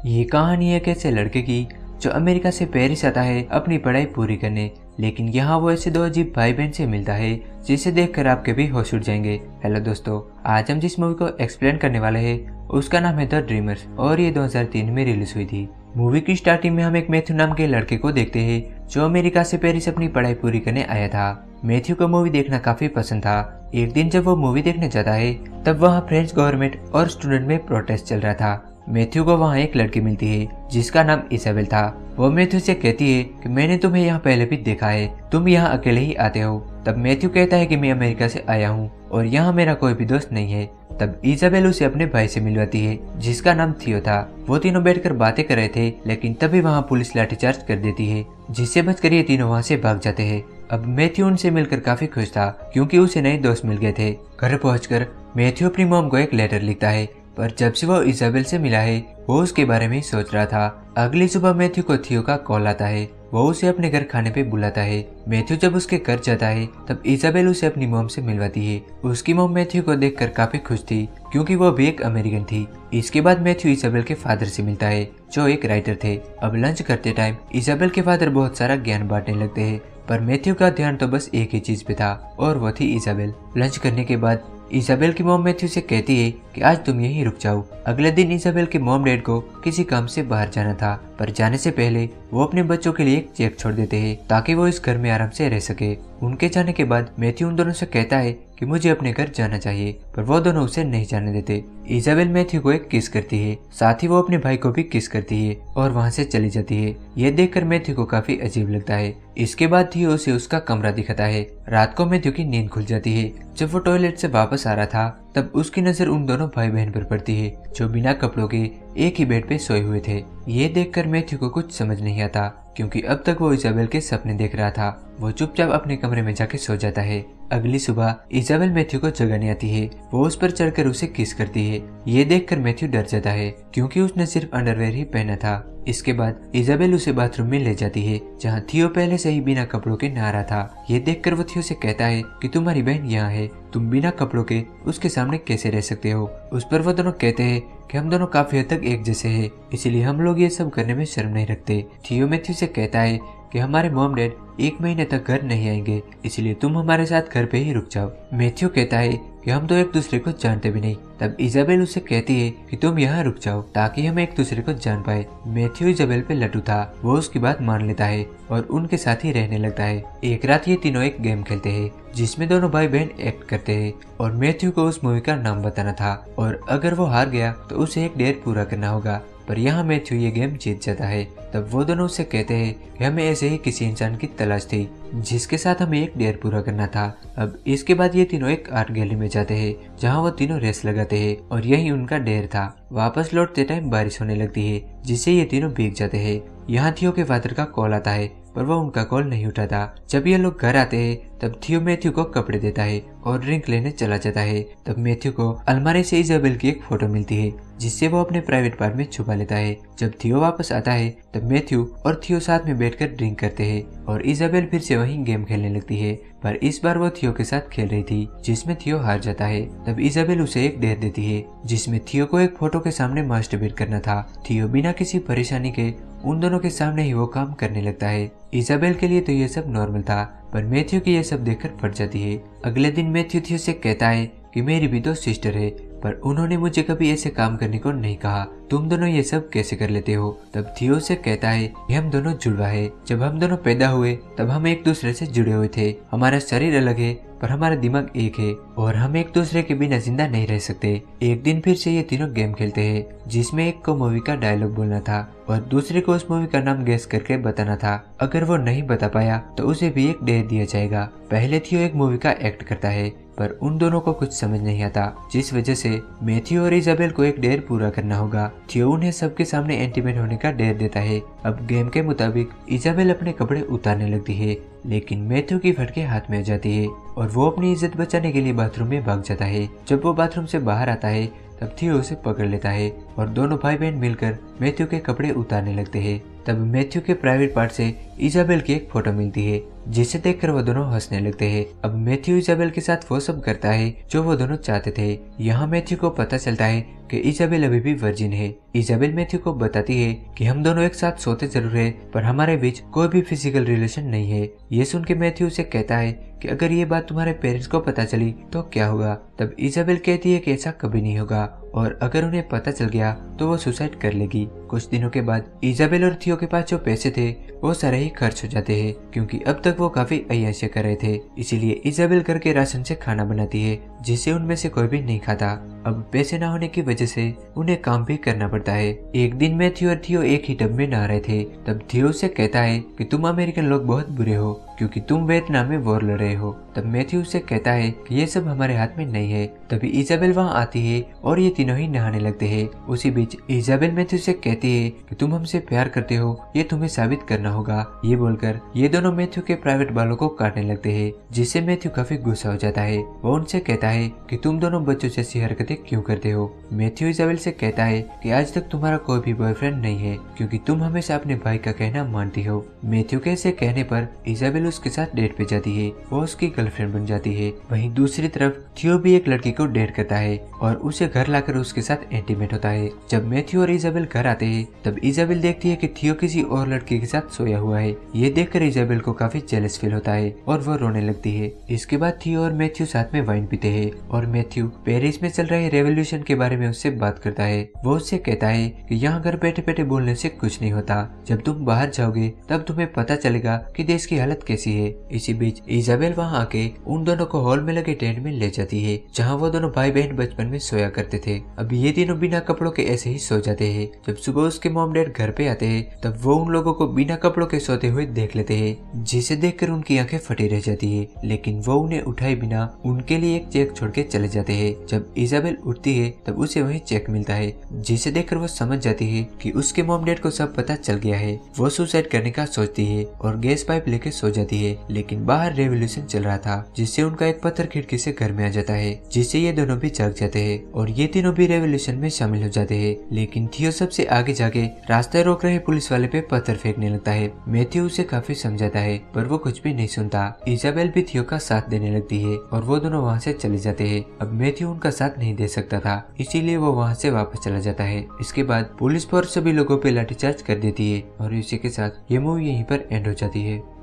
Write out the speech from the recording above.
ये कहानी एक ऐसे लड़के की जो अमेरिका से पेरिस आता है अपनी पढ़ाई पूरी करने, लेकिन यहाँ वो ऐसे दो अजीब भाई बहन से मिलता है जिसे देखकर आपके भी होश उड़ जाएंगे। हेलो दोस्तों, आज हम जिस मूवी को एक्सप्लेन करने वाले हैं उसका नाम है द ड्रीमर्स और ये 2003 में रिलीज हुई थी। मूवी की स्टार्टिंग में हम एक मैथ्यू नाम के लड़के को देखते हैं जो अमेरिका से पेरिस अपनी पढ़ाई पूरी करने आया था। मैथ्यू को मूवी देखना काफी पसंद था। एक दिन जब वो मूवी देखने जाता है तब वहाँ फ्रेंच गवर्नमेंट और स्टूडेंट में प्रोटेस्ट चल रहा था। मैथ्यू को वहाँ एक लड़की मिलती है जिसका नाम इसाबेल था। वो मैथ्यू से कहती है कि मैंने तुम्हें यहाँ पहले भी देखा है, तुम यहाँ अकेले ही आते हो। तब मैथ्यू कहता है कि मैं अमेरिका से आया हूँ और यहाँ मेरा कोई भी दोस्त नहीं है। तब इसाबेल उसे अपने भाई से मिलवाती है जिसका नाम थियो था। वो तीनों बैठकर बातें कर रहे थे, लेकिन तभी वहाँ पुलिस लाठीचार्ज कर देती है जिससे बचकर ये तीनों वहाँ से भाग जाते हैं। अब मैथ्यू उनसे मिलकर काफी खुश था क्योंकि उसे नए दोस्त मिल गए थे। घर पहुंचकर मैथ्यू अपनी मॉम को एक लेटर लिखता है, पर जब से वो इसाबेल से मिला है वो उसके बारे में ही सोच रहा था। अगली सुबह मैथ्यू को थियो का कॉल आता है। वो उसे अपने घर खाने पे बुलाता है। मैथ्यू जब उसके घर जाता है तब इसाबेल उसे अपनी मॉम से मिलवाती है। उसकी मॉम मैथ्यू को देखकर काफी खुश थी क्योंकि वो भी एक अमेरिकन थी। इसके बाद मैथ्यू इसाबेल के फादर से मिलता है जो एक राइटर थे। अब लंच करते टाइम इसाबेल के फादर बहुत सारा ज्ञान बांटने लगते हैं, पर मैथ्यू का ध्यान तो बस एक ही चीज पे था और वो थी इसाबेल। लंच करने के बाद इसाबेल की मॉम मैथ्यू से कहती है कि आज तुम यहीं रुक जाओ। अगले दिन इसाबेल के मॉम डैड को किसी काम से बाहर जाना था, पर जाने से पहले वो अपने बच्चों के लिए एक चेक छोड़ देते हैं ताकि वो इस घर में आराम से रह सके। उनके जाने के बाद मैथ्यू उन दोनों से कहता है कि मुझे अपने घर जाना चाहिए, पर वो दोनों उसे नहीं जाने देते। इसाबेल मैथ्यू को एक किस करती है, साथ ही वो अपने भाई को भी किस करती है और वहाँ से चली जाती है। ये देखकर मैथ्यू को काफी अजीब लगता है। इसके बाद थियो उसे उसका कमरा दिखाता है। रात को मैथ्यू की नींद खुल जाती है। जब वो टॉयलेट से वापस आ रहा था तब उसकी नजर उन दोनों भाई बहन पर पड़ती है जो बिना कपड़ों के एक ही बेड पे सोए हुए थे। ये देखकर मैथ्यू को कुछ समझ नहीं आता क्योंकि अब तक वो इसाबेल के सपने देख रहा था। वो चुपचाप अपने कमरे में जाके सो जाता है। अगली सुबह इसाबेल मैथ्यू को जगाने आती है। वो उस पर चढ़कर उसे किस करती है। ये देखकर मैथ्यू डर जाता है क्योंकि उसने सिर्फ अंडरवेयर ही पहना था। इसके बाद इसाबेल उसे बाथरूम में ले जाती है जहाँ थियो पहले से ही बिना कपड़ों के नहा रहा था। ये देखकर वो थियो से कहता है कि तुम्हारी बहन यहाँ है, तुम बिना कपड़ों के उसके सामने कैसे रह सकते हो। उस पर वो दोनों कहते हैं कि हम दोनों काफी हद तक एक जैसे हैं, इसलिए हम लोग ये सब करने में शर्म नहीं रखते। थियो मैथ्यू से कहता है कि हमारे मॉम डैड 1 महीने तक घर नहीं आएंगे, इसलिए तुम हमारे साथ घर पे ही रुक जाओ। मैथ्यू कहता है कि हम तो एक दूसरे को जानते भी नहीं। तब इसाबेल उसे कहती है कि तुम यहाँ रुक जाओ ताकि हम एक दूसरे को जान पाए। मैथ्यू इसाबेल पे लटू था। वो उसकी बात मान लेता है और उनके साथ ही रहने लगता है। एक रात ये तीनों एक गेम खेलते हैं जिसमें दोनों भाई बहन एक्ट करते हैं और मैथ्यू को उस मूवी का नाम बताना था और अगर वो हार गया तो उसे एक डेयर पूरा करना होगा। पर यहाँ मैथ्यू ये गेम जीत जाता है। तब वो दोनों उससे कहते हैं कि हमें ऐसे ही किसी इंसान की तलाश थी जिसके साथ हमें एक डेयर पूरा करना था। अब इसके बाद ये तीनों एक आर्ट गैलरी में जाते हैं जहाँ वो तीनों रेस लगाते हैं और यही उनका डेयर था। वापस लौटते टाइम बारिश होने लगती है जिससे ये तीनों भीग जाते हैं। यहाँ थियो के फादर का कॉल आता है पर वो उनका कॉल नहीं उठाता। जब ये लोग घर आते हैं तब थियो मैथ्यू को कपड़े देता है और ड्रिंक लेने चला जाता है। तब मैथ्यू को अलमारी से इसाबेल की एक फोटो मिलती है जिससे वो अपने प्राइवेट पार्ट में छुपा लेता है। जब थियो वापस आता है तब मैथ्यू और थियो साथ में बैठकर ड्रिंक करते हैं और इसाबेल फिर से वहीं गेम खेलने लगती है, पर इस बार वो थियो के साथ खेल रही थी जिसमें थियो हार जाता है। तब इसाबेल उसे एक डेयर देती है जिसमें थियो को एक फोटो के सामने मास्टरबेट करना था। थियो बिना किसी परेशानी के उन दोनों के सामने ही वो काम करने लगता है। इसाबेल के लिए तो ये सब नॉर्मल था, पर मैथ्यू की ये सब देखकर फट जाती है। अगले दिन मैथ्यू थियो से कहता है कि मेरी भी तो सिस्टर है, पर उन्होंने मुझे कभी ऐसे काम करने को नहीं कहा, तुम दोनों ये सब कैसे कर लेते हो। तब थियो से कहता है कि हम दोनों जुड़वा है, जब हम दोनों पैदा हुए तब हम एक दूसरे से जुड़े हुए थे। हमारा शरीर अलग है पर हमारा दिमाग एक है और हम एक दूसरे के बिना जिंदा नहीं रह सकते। एक दिन फिर से ये तीनों गेम खेलते हैं जिसमें एक को मूवी का डायलॉग बोलना था और दूसरे को उस मूवी का नाम गेस करके बताना था। अगर वो नहीं बता पाया तो उसे भी एक डेयर दिया जाएगा। पहले थियो एक मूवी का एक्ट करता है पर उन दोनों को कुछ समझ नहीं आता, जिस वजह से मैथ्यू और इसाबेल को एक डेयर पूरा करना होगा। थियो उन्हें सबके सामने इंटीमेट होने का डेयर देता है। अब गेम के मुताबिक इसाबेल अपने कपड़े उतारने लगती है, लेकिन मैथ्यू की फटके हाथ में आ जाती है और वो अपनी इज्जत बचाने के लिए बाथरूम में भाग जाता है। जब वो बाथरूम से बाहर आता है तब थियो उसे पकड़ लेता है और दोनों भाई बहन मिलकर मैथ्यू के कपड़े उतारने लगते हैं। तब मैथ्यू के प्राइवेट पार्ट से इसाबेल की एक फोटो मिलती है जिसे देखकर वो दोनों हंसने लगते हैं। अब मैथ्यू इजाबेल के साथ वो सब करता है जो वो दोनों चाहते थे। यहाँ मैथ्यू को पता चलता है कि इजाबेल अभी भी वर्जिन है। इजाबेल मैथ्यू को बताती है कि हम दोनों एक साथ सोते जरूर है पर हमारे बीच कोई भी फिजिकल रिलेशन नहीं है। ये सुन के मैथ्यू से कहता है कि अगर ये बात तुम्हारे पेरेंट्स को पता चली तो क्या होगा। तब इजाबेल कहती है कि ऐसा कभी नहीं होगा और अगर उन्हें पता चल गया तो वो सुसाइड कर लेगी। कुछ दिनों के बाद इजाबेल और थियो के पास जो पैसे थे वो सारे ही खर्च हो जाते हैं क्योंकि अब तक वो काफी अय्याशी कर रहे थे। इसीलिए इजाबेल घर के राशन से खाना बनाती है जिसे उनमें से कोई भी नहीं खाता। अब पैसे न होने की वजह से उन्हें काम भी करना पड़ता है। एक दिन मैथ्यू और थियो एक ही टब में नहा रहे थे। तब थियो से कहता है कि तुम अमेरिकन लोग बहुत बुरे हो क्योंकि तुम वियतनाम में वॉर लड़ रहे हो। तब मैथ्यू से कहता है कि ये सब हमारे हाथ में नहीं है। तभी इजाबेल वहाँ आती है और ये तीनों ही नहाने लगते हैं। उसी बीच इजाबेल मैथ्यू से कहती है कि तुम हमसे प्यार करते हो, ये तुम्हें साबित करना होगा। ये बोलकर ये दोनों मैथ्यू के प्राइवेट बालों को काटने लगते हैं जिससे मैथ्यू काफी गुस्सा हो जाता है। वो उनसे कहता है कि तुम दोनों बच्चों जैसी हरकतें क्यों करते हो। मैथ्यू इजाबेल से कहता है कि आज तक तुम्हारा कोई भी बॉयफ्रेंड नहीं है क्योंकि तुम हमेशा अपने भाई का कहना मानती हो। मैथ्यू के ऐसे कहने पर इजाबेल उसके साथ डेट पे जाती है। वो उसकी गर्लफ्रेंड बन जाती है। वहीं दूसरी तरफ थियो भी एक लड़की को डेट करता है और उसे घर लाकर उसके साथ इंटीमेट होता है। जब मैथ्यू और इजाबेल घर आते हैं तब इजाबेल देखती है कि थियो किसी और लड़की के साथ सोया हुआ है। ये देखकर इजाबेल को काफी जेलस फील होता है और वो रोने लगती है। इसके बाद थियो और मैथ्यू साथ में वाइन पीते हैं और मैथ्यू पेरिस में चल रहे रेवोल्यूशन के बारे में उससे बात करता है। वो उससे कहता है कि यहाँ घर बैठे बैठे बोलने से कुछ नहीं होता, जब तुम बाहर जाओगे तब तुम्हें पता चलेगा कि देश की हालत कैसी है। इसी बीच इजाबेल वहाँ आके उन दोनों को हॉल में लगे टेंट में ले जाती है जहाँ वो दोनों भाई बहन बचपन में सोया करते थे। अब ये तीनों बिना कपड़ों के ऐसे ही सो जाते हैं। जब सुबह उसके मॉम डैड घर पे आते हैं तब वो उन लोगों को बिना कपड़ों के सोते हुए देख लेते हैं जिसे देखकर उनकी आंखें फटी रह जाती है, लेकिन वो उन्हें उठाए बिना उनके लिए एक चेक छोड़ के चले जाते हैं। जब इजाबेल उठती है तब उसे वही चेक मिलता है जिसे देखकर वो समझ जाती है कि उसके मॉम डैड को सब पता चल गया है। वो सुसाइड करने का सोचती है और गैस पाइप लेके सो जाती है, लेकिन बाहर रेवोल्यूशन चल रहा था जिससे उनका एक पत्थर खिड़की से घर में आ जाता है जिससे ये दोनों भी जाग जाते हैं और ये तीनों भी रेवोल्यूशन में शामिल हो जाते हैं। लेकिन थियो सबसे आगे जाके रास्ते रोक रहे पुलिस वाले पे पत्थर फेंकने लगता है। मैथ्यू उसे काफी समझाता है पर वो कुछ भी नहीं सुनता। इजाबेल भी थियो का साथ देने लगती है और वो दोनों वहाँ से चले जाते हैं। अब मैथ्यू उनका साथ नहीं दे सकता था इसीलिए वो वहाँ से वापस चला जाता है। इसके बाद पुलिस पर सभी लोगों पे लाठीचार्ज कर देती है और इसी के साथ ये मूवी यहीं पर एंड हो जाती है।